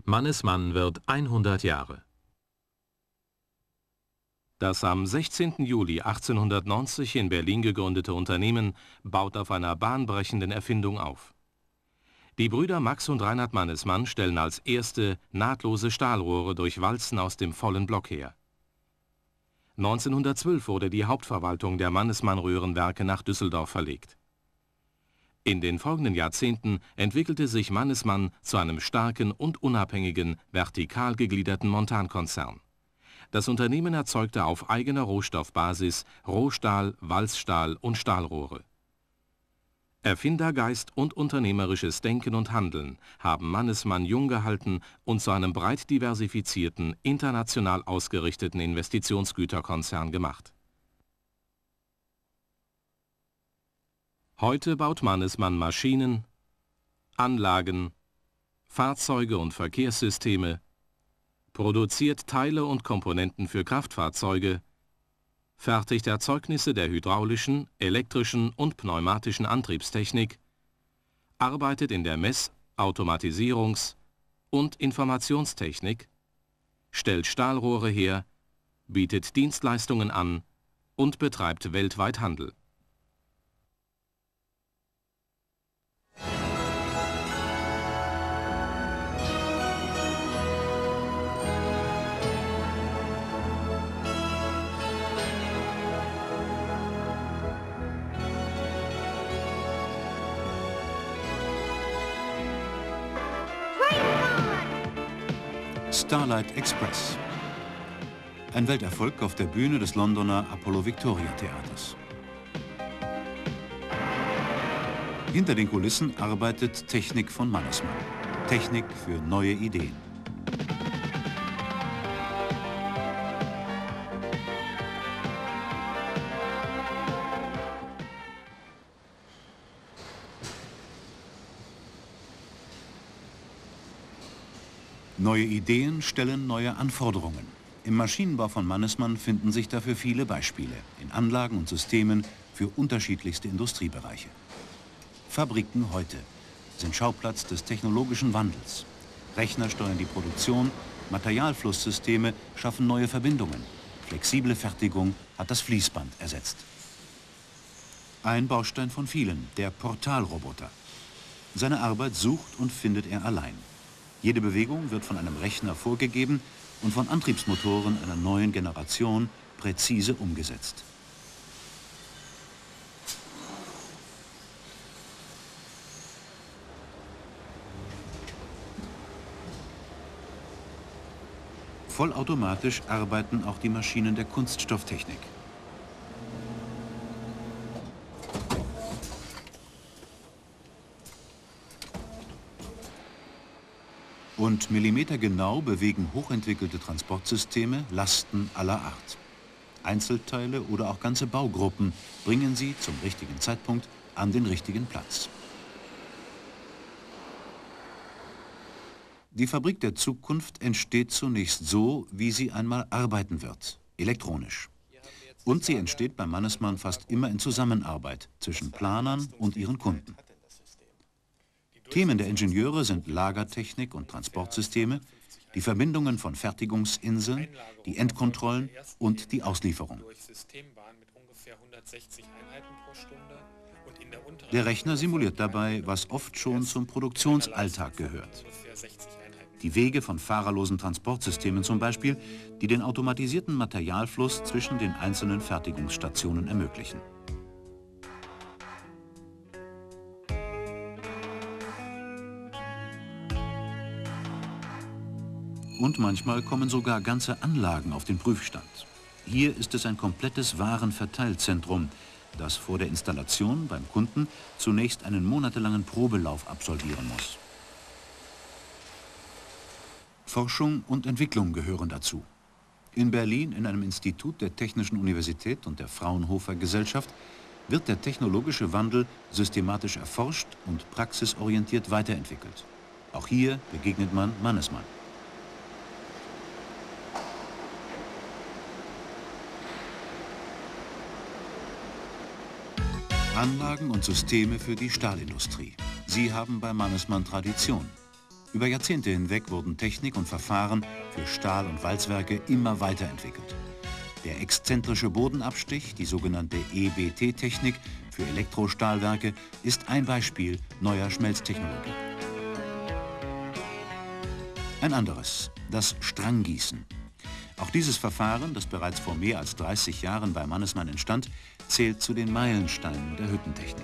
Mannesmann wird 100 Jahre. Das am 16. Juli 1890 in Berlin gegründete Unternehmen baut auf einer bahnbrechenden Erfindung auf. Die Brüder Max und Reinhard Mannesmann stellen als erste nahtlose Stahlrohre durch Walzen aus dem vollen Block her. 1912 wurde die Hauptverwaltung der Mannesmann-Röhrenwerke nach Düsseldorf verlegt. In den folgenden Jahrzehnten entwickelte sich Mannesmann zu einem starken und unabhängigen, vertikal gegliederten Montankonzern. Das Unternehmen erzeugte auf eigener Rohstoffbasis Rohstahl, Walzstahl und Stahlrohre. Erfindergeist und unternehmerisches Denken und Handeln haben Mannesmann jung gehalten und zu einem breit diversifizierten, international ausgerichteten Investitionsgüterkonzern gemacht. Heute baut Mannesmann Maschinen, Anlagen, Fahrzeuge und Verkehrssysteme, produziert Teile und Komponenten für Kraftfahrzeuge, fertigt Erzeugnisse der hydraulischen, elektrischen und pneumatischen Antriebstechnik, arbeitet in der Mess-, Automatisierungs- und Informationstechnik, stellt Stahlrohre her, bietet Dienstleistungen an und betreibt weltweit Handel. Starlight Express. Ein Welterfolg auf der Bühne des Londoner Apollo Victoria Theaters. Hinter den Kulissen arbeitet Technik von Mannesmann. Technik für neue Ideen. Neue Ideen stellen neue Anforderungen. Im Maschinenbau von Mannesmann finden sich dafür viele Beispiele, in Anlagen und Systemen für unterschiedlichste Industriebereiche. Fabriken heute sind Schauplatz des technologischen Wandels. Rechner steuern die Produktion, Materialflusssysteme schaffen neue Verbindungen. Flexible Fertigung hat das Fließband ersetzt. Ein Baustein von vielen, der Portalroboter. Seine Arbeit sucht und findet er allein. Jede Bewegung wird von einem Rechner vorgegeben und von Antriebsmotoren einer neuen Generation präzise umgesetzt. Vollautomatisch arbeiten auch die Maschinen der Kunststofftechnik. Und millimetergenau bewegen hochentwickelte Transportsysteme Lasten aller Art. Einzelteile oder auch ganze Baugruppen bringen sie zum richtigen Zeitpunkt an den richtigen Platz. Die Fabrik der Zukunft entsteht zunächst so, wie sie einmal arbeiten wird, elektronisch. Und sie entsteht bei Mannesmann fast immer in Zusammenarbeit zwischen Planern und ihren Kunden. Themen der Ingenieure sind Lagertechnik und Transportsysteme, die Verbindungen von Fertigungsinseln, die Endkontrollen und die Auslieferung. Der Rechner simuliert dabei, was oft schon zum Produktionsalltag gehört. Die Wege von fahrerlosen Transportsystemen zum Beispiel, die den automatisierten Materialfluss zwischen den einzelnen Fertigungsstationen ermöglichen. Und manchmal kommen sogar ganze Anlagen auf den Prüfstand. Hier ist es ein komplettes Warenverteilzentrum, das vor der Installation beim Kunden zunächst einen monatelangen Probelauf absolvieren muss. Forschung und Entwicklung gehören dazu. In Berlin, in einem Institut der Technischen Universität und der Fraunhofer Gesellschaft, wird der technologische Wandel systematisch erforscht und praxisorientiert weiterentwickelt. Auch hier begegnet man Mannesmann. Anlagen und Systeme für die Stahlindustrie. Sie haben bei Mannesmann Tradition. Über Jahrzehnte hinweg wurden Technik und Verfahren für Stahl- und Walzwerke immer weiterentwickelt. Der exzentrische Bodenabstich, die sogenannte EBT-Technik für Elektrostahlwerke, ist ein Beispiel neuer Schmelztechnologie. Ein anderes, das Stranggießen. Auch dieses Verfahren, das bereits vor mehr als 30 Jahren bei Mannesmann entstand, zählt zu den Meilensteinen der Hüttentechnik.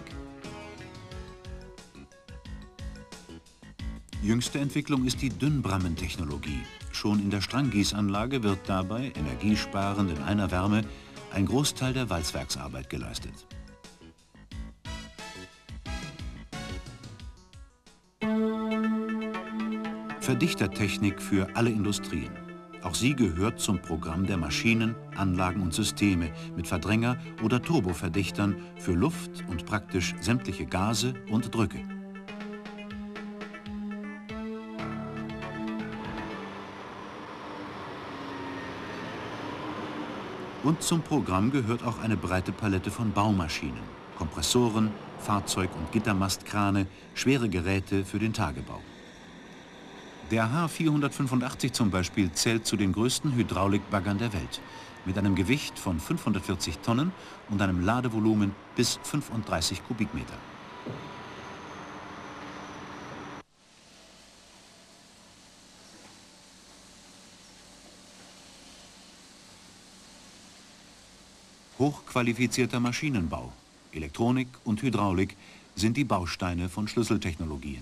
Jüngste Entwicklung ist die Dünnbrammentechnologie. Schon in der Stranggießanlage wird dabei, energiesparend in einer Wärme, ein Großteil der Walzwerksarbeit geleistet. Verdichtertechnik für alle Industrien. Auch sie gehört zum Programm der Maschinen, Anlagen und Systeme mit Verdränger- oder Turboverdichtern für Luft und praktisch sämtliche Gase und Drücke. Und zum Programm gehört auch eine breite Palette von Baumaschinen, Kompressoren, Fahrzeug- und Gittermastkrane, schwere Geräte für den Tagebau. Der H485 zum Beispiel zählt zu den größten Hydraulikbaggern der Welt, mit einem Gewicht von 540 Tonnen und einem Ladevolumen bis 35 Kubikmeter. Hochqualifizierter Maschinenbau, Elektronik und Hydraulik sind die Bausteine von Schlüsseltechnologien.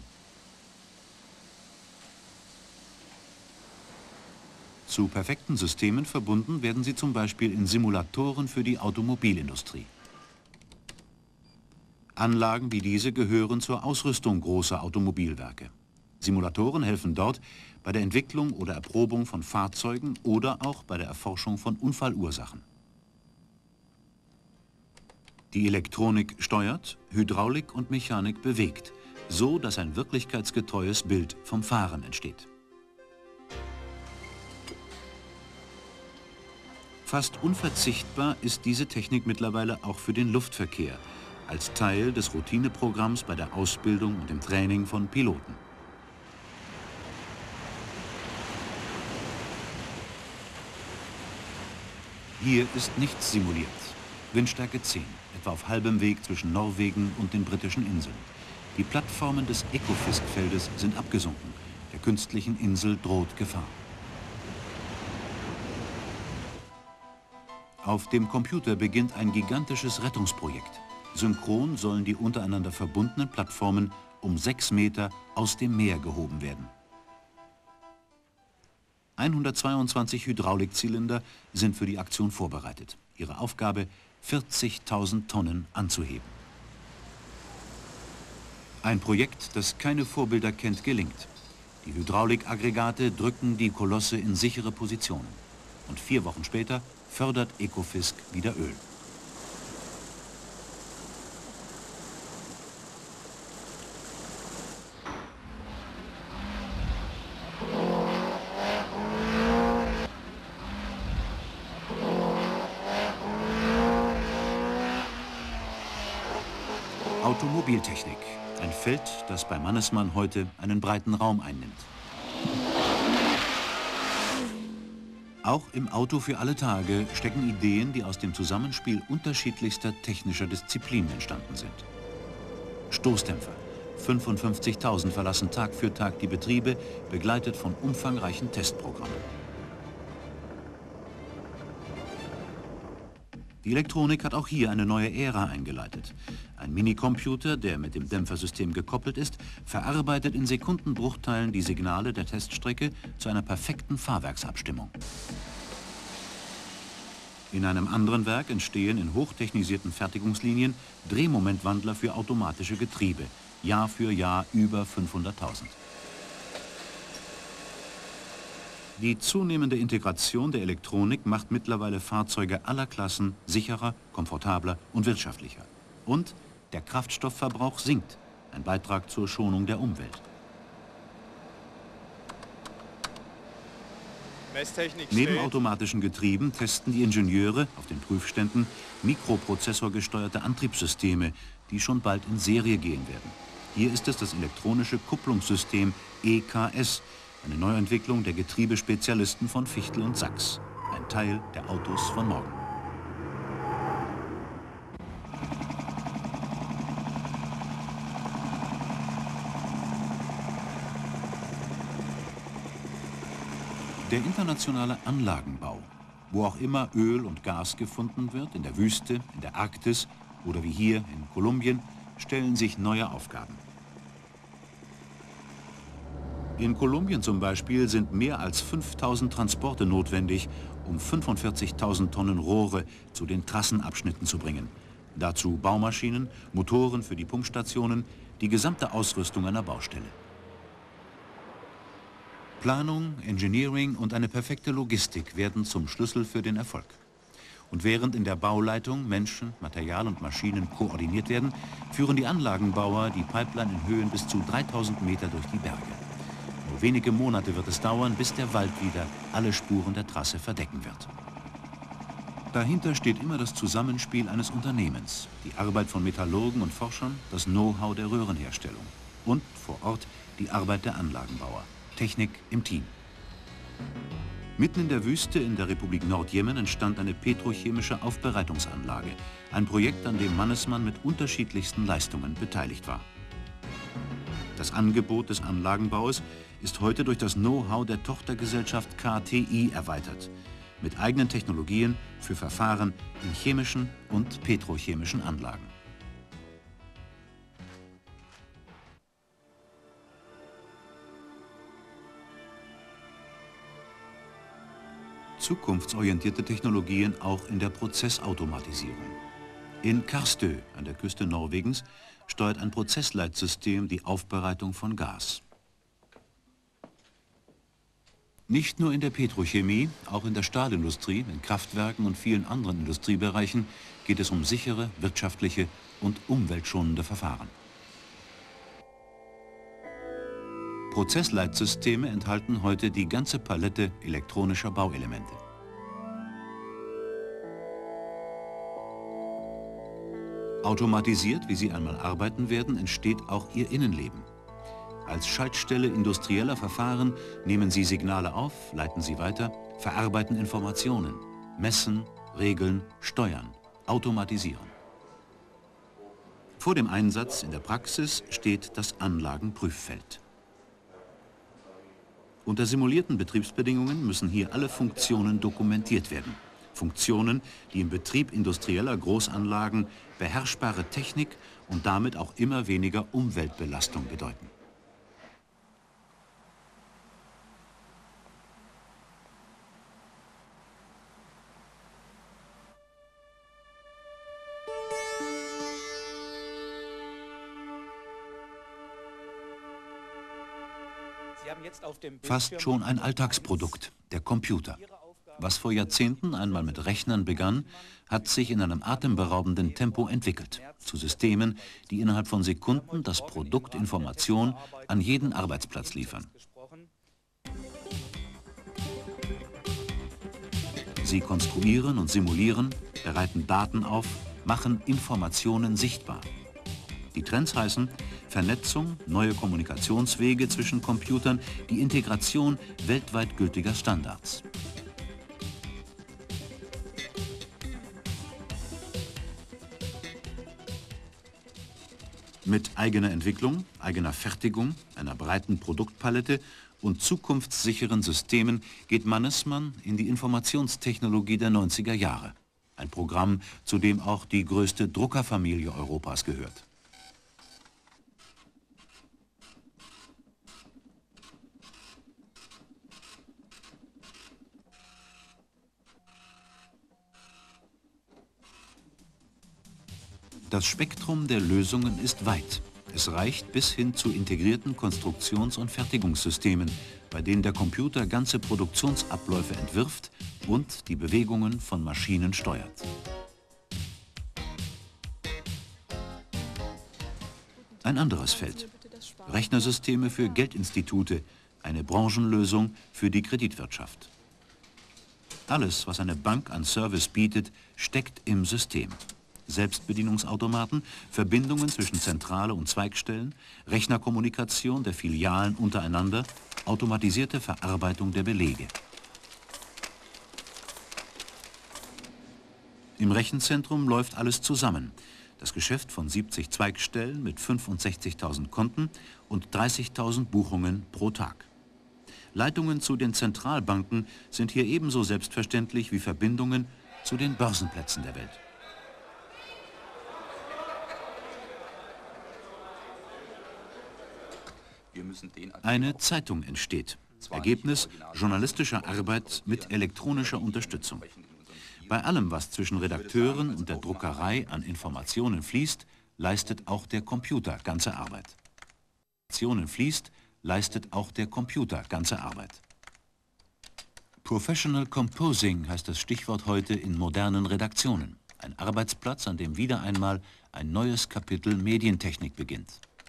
Zu perfekten Systemen verbunden werden sie zum Beispiel in Simulatoren für die Automobilindustrie. Anlagen wie diese gehören zur Ausrüstung großer Automobilwerke. Simulatoren helfen dort bei der Entwicklung oder Erprobung von Fahrzeugen oder auch bei der Erforschung von Unfallursachen. Die Elektronik steuert, Hydraulik und Mechanik bewegt, so dass ein wirklichkeitsgetreues Bild vom Fahren entsteht. Fast unverzichtbar ist diese Technik mittlerweile auch für den Luftverkehr, als Teil des Routineprogramms bei der Ausbildung und dem Training von Piloten. Hier ist nichts simuliert. Windstärke 10, etwa auf halbem Weg zwischen Norwegen und den britischen Inseln. Die Plattformen des Ekofisk-Feldes sind abgesunken. Der künstlichen Insel droht Gefahr. Auf dem Computer beginnt ein gigantisches Rettungsprojekt. Synchron sollen die untereinander verbundenen Plattformen um 6 Meter aus dem Meer gehoben werden. 122 Hydraulikzylinder sind für die Aktion vorbereitet. Ihre Aufgabe, 40.000 Tonnen anzuheben. Ein Projekt, das keine Vorbilder kennt, gelingt. Die Hydraulikaggregate drücken die Kolosse in sichere Positionen. Und 4 Wochen später fördert Ekofisk wieder Öl. Automobiltechnik, ein Feld, das bei Mannesmann heute einen breiten Raum einnimmt. Auch im Auto für alle Tage stecken Ideen, die aus dem Zusammenspiel unterschiedlichster technischer Disziplinen entstanden sind. Stoßdämpfer. 55.000 verlassen Tag für Tag die Betriebe, begleitet von umfangreichen Testprogrammen. Die Elektronik hat auch hier eine neue Ära eingeleitet. Ein Minicomputer, der mit dem Dämpfersystem gekoppelt ist, verarbeitet in Sekundenbruchteilen die Signale der Teststrecke zu einer perfekten Fahrwerksabstimmung. In einem anderen Werk entstehen in hochtechnisierten Fertigungslinien Drehmomentwandler für automatische Getriebe, Jahr für Jahr über 500.000. Die zunehmende Integration der Elektronik macht mittlerweile Fahrzeuge aller Klassen sicherer, komfortabler und wirtschaftlicher. Und der Kraftstoffverbrauch sinkt, ein Beitrag zur Schonung der Umwelt. Neben automatischen Getrieben testen die Ingenieure auf den Prüfständen mikroprozessorgesteuerte Antriebssysteme, die schon bald in Serie gehen werden. Hier ist es das elektronische Kupplungssystem EKS, eine Neuentwicklung der Getriebespezialisten von Fichtel und Sachs, ein Teil der Autos von morgen. Der internationale Anlagenbau, wo auch immer Öl und Gas gefunden wird, in der Wüste, in der Arktis oder wie hier in Kolumbien, stellen sich neue Aufgaben. In Kolumbien zum Beispiel sind mehr als 5000 Transporte notwendig, um 45.000 Tonnen Rohre zu den Trassenabschnitten zu bringen. Dazu Baumaschinen, Motoren für die Pumpstationen, die gesamte Ausrüstung einer Baustelle. Planung, Engineering und eine perfekte Logistik werden zum Schlüssel für den Erfolg. Und während in der Bauleitung Menschen, Material und Maschinen koordiniert werden, führen die Anlagenbauer die Pipeline in Höhen bis zu 3000 Meter durch die Berge. Nur wenige Monate wird es dauern, bis der Wald wieder alle Spuren der Trasse verdecken wird. Dahinter steht immer das Zusammenspiel eines Unternehmens, die Arbeit von Metallurgen und Forschern, das Know-how der Röhrenherstellung und vor Ort die Arbeit der Anlagenbauer. Technik im Team. Mitten in der Wüste in der Republik Nordjemen entstand eine petrochemische Aufbereitungsanlage, ein Projekt, an dem Mannesmann mit unterschiedlichsten Leistungen beteiligt war. Das Angebot des Anlagenbaus ist heute durch das Know-how der Tochtergesellschaft KTI erweitert, mit eigenen Technologien für Verfahren in chemischen und petrochemischen Anlagen. Zukunftsorientierte Technologien auch in der Prozessautomatisierung. In Karstø an der Küste Norwegens steuert ein Prozessleitsystem die Aufbereitung von Gas. Nicht nur in der Petrochemie, auch in der Stahlindustrie, in Kraftwerken und vielen anderen Industriebereichen geht es um sichere, wirtschaftliche und umweltschonende Verfahren. Prozessleitsysteme enthalten heute die ganze Palette elektronischer Bauelemente. Automatisiert, wie sie einmal arbeiten werden, entsteht auch ihr Innenleben. Als Schaltstelle industrieller Verfahren nehmen sie Signale auf, leiten sie weiter, verarbeiten Informationen, messen, regeln, steuern, automatisieren. Vor dem Einsatz in der Praxis steht das Anlagenprüffeld. Unter simulierten Betriebsbedingungen müssen hier alle Funktionen dokumentiert werden. Funktionen, die im Betrieb industrieller Großanlagen beherrschbare Technik und damit auch immer weniger Umweltbelastung bedeuten. Fast schon ein Alltagsprodukt, der Computer. Was vor Jahrzehnten einmal mit Rechnern begann, hat sich in einem atemberaubenden Tempo entwickelt. Zu Systemen, die innerhalb von Sekunden das Produkt Information an jeden Arbeitsplatz liefern. Sie konstruieren und simulieren, bereiten Daten auf, machen Informationen sichtbar. Die Trends heißen Vernetzung, neue Kommunikationswege zwischen Computern, die Integration weltweit gültiger Standards. Mit eigener Entwicklung, eigener Fertigung, einer breiten Produktpalette und zukunftssicheren Systemen geht Mannesmann in die Informationstechnologie der 90er Jahre. Ein Programm, zu dem auch die größte Druckerfamilie Europas gehört. Das Spektrum der Lösungen ist weit. Es reicht bis hin zu integrierten Konstruktions- und Fertigungssystemen, bei denen der Computer ganze Produktionsabläufe entwirft und die Bewegungen von Maschinen steuert. Ein anderes Feld. Rechnersysteme für Geldinstitute, eine Branchenlösung für die Kreditwirtschaft. Alles, was eine Bank an Service bietet, steckt im System. Selbstbedienungsautomaten, Verbindungen zwischen Zentrale und Zweigstellen, Rechnerkommunikation der Filialen untereinander, automatisierte Verarbeitung der Belege. Im Rechenzentrum läuft alles zusammen. Das Geschäft von 70 Zweigstellen mit 65.000 Konten und 30.000 Buchungen pro Tag. Leitungen zu den Zentralbanken sind hier ebenso selbstverständlich wie Verbindungen zu den Börsenplätzen der Welt. Eine Zeitung entsteht. Ergebnis journalistischer Arbeit mit elektronischer Unterstützung. Bei allem, was zwischen Redakteuren und der Druckerei an Informationen fließt, leistet auch der Computer ganze Arbeit. Professional Composing heißt das Stichwort heute in modernen Redaktionen. Ein Arbeitsplatz, an dem wieder einmal ein neues Kapitel Medientechnik beginnt.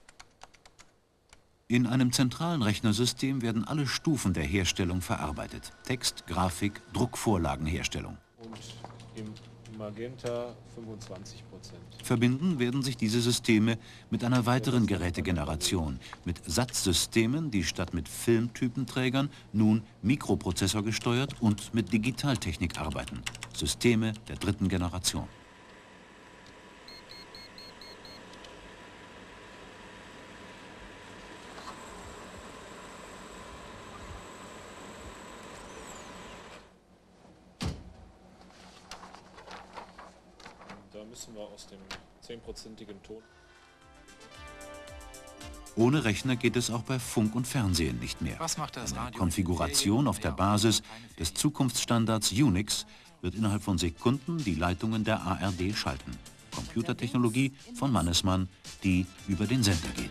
In einem zentralen Rechnersystem werden alle Stufen der Herstellung verarbeitet. Text, Grafik, Druckvorlagenherstellung. Und im Magenta 25%. Verbinden werden sich diese Systeme mit einer weiteren Gerätegeneration, mit Satzsystemen, die statt mit Filmtypenträgern nun mikroprozessorgesteuert und mit Digitaltechnik arbeiten. Systeme der dritten Generation. Da müssen wir aus dem 10%igen Ton. Ohne Rechner geht es auch bei Funk und Fernsehen nicht mehr. Was macht das Eine Radio? Konfiguration auf der Basis des Zukunftsstandards Unix wird innerhalb von Sekunden die Leitungen der ARD schalten. Computertechnologie von Mannesmann, die über den Sender geht.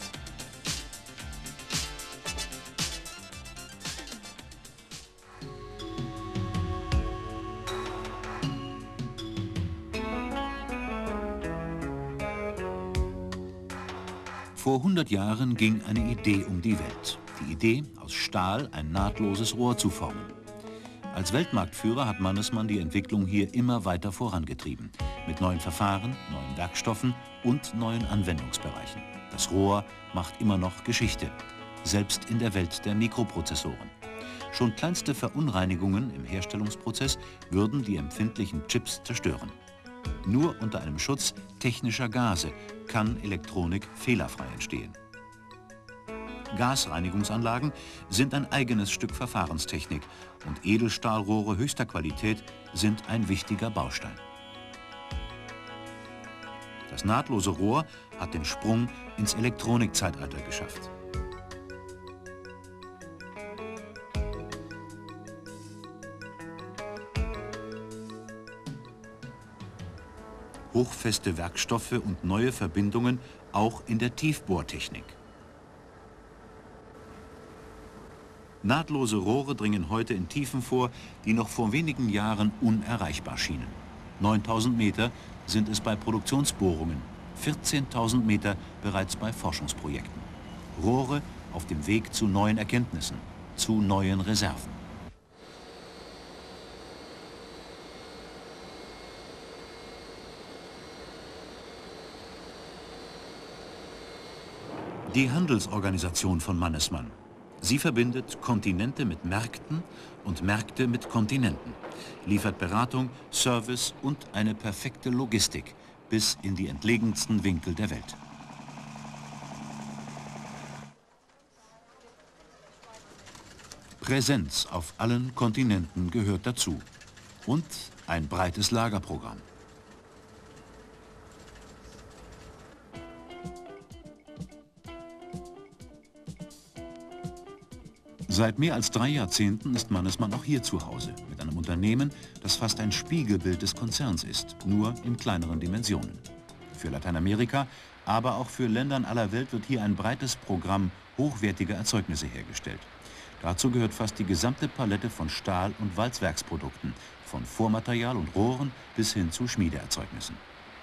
Vor 100 Jahren ging eine Idee um die Welt. Die Idee, aus Stahl ein nahtloses Rohr zu formen. Als Weltmarktführer hat Mannesmann die Entwicklung hier immer weiter vorangetrieben. Mit neuen Verfahren, neuen Werkstoffen und neuen Anwendungsbereichen. Das Rohr macht immer noch Geschichte, selbst in der Welt der Mikroprozessoren. Schon kleinste Verunreinigungen im Herstellungsprozess würden die empfindlichen Chips zerstören. Nur unter einem Schutz technischer Gase kann Elektronik fehlerfrei entstehen. Gasreinigungsanlagen sind ein eigenes Stück Verfahrenstechnik und Edelstahlrohre höchster Qualität sind ein wichtiger Baustein. Das nahtlose Rohr hat den Sprung ins Elektronikzeitalter geschafft. Hochfeste Werkstoffe und neue Verbindungen auch in der Tiefbohrtechnik. Nahtlose Rohre dringen heute in Tiefen vor, die noch vor wenigen Jahren unerreichbar schienen. 9000 Meter sind es bei Produktionsbohrungen, 14.000 Meter bereits bei Forschungsprojekten. Rohre auf dem Weg zu neuen Erkenntnissen, zu neuen Reserven. Die Handelsorganisation von Mannesmann. Sie verbindet Kontinente mit Märkten und Märkte mit Kontinenten, liefert Beratung, Service und eine perfekte Logistik bis in die entlegensten Winkel der Welt. Präsenz auf allen Kontinenten gehört dazu und ein breites Lagerprogramm. Seit mehr als 3 Jahrzehnten ist Mannesmann auch hier zu Hause, mit einem Unternehmen, das fast ein Spiegelbild des Konzerns ist, nur in kleineren Dimensionen. Für Lateinamerika, aber auch für Länder aller Welt wird hier ein breites Programm hochwertiger Erzeugnisse hergestellt. Dazu gehört fast die gesamte Palette von Stahl- und Walzwerksprodukten, von Vormaterial und Rohren bis hin zu Schmiedeerzeugnissen.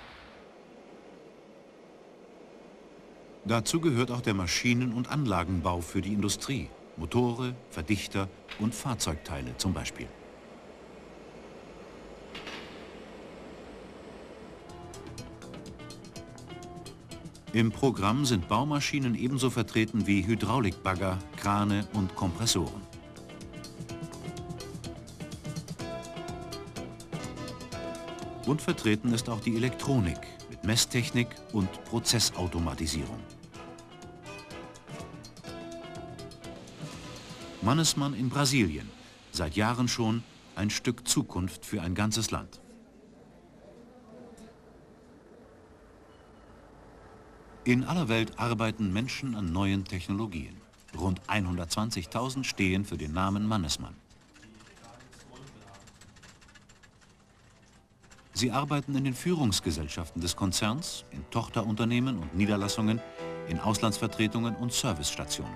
Dazu gehört auch der Maschinen- und Anlagenbau für die Industrie. Motore, Verdichter und Fahrzeugteile zum Beispiel. Im Programm sind Baumaschinen ebenso vertreten wie Hydraulikbagger, Krane und Kompressoren. Und vertreten ist auch die Elektronik mit Messtechnik und Prozessautomatisierung. Mannesmann in Brasilien, seit Jahren schon ein Stück Zukunft für ein ganzes Land. In aller Welt arbeiten Menschen an neuen Technologien. Rund 120.000 stehen für den Namen Mannesmann. Sie arbeiten in den Führungsgesellschaften des Konzerns, in Tochterunternehmen und Niederlassungen, in Auslandsvertretungen und Servicestationen.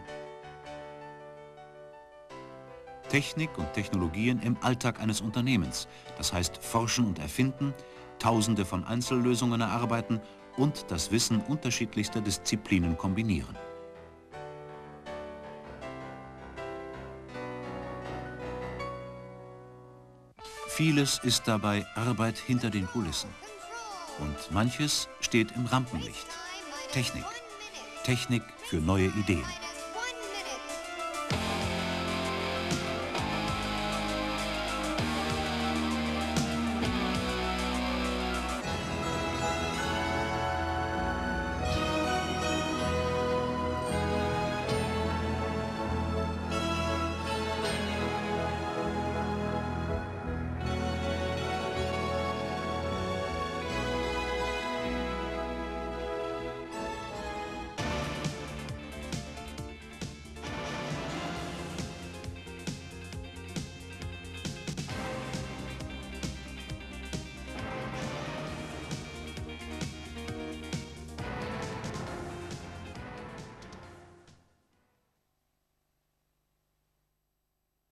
Technik und Technologien im Alltag eines Unternehmens, das heißt forschen und erfinden, Tausende von Einzellösungen erarbeiten und das Wissen unterschiedlichster Disziplinen kombinieren. Vieles ist dabei Arbeit hinter den Kulissen. Und manches steht im Rampenlicht. Technik. Technik für neue Ideen.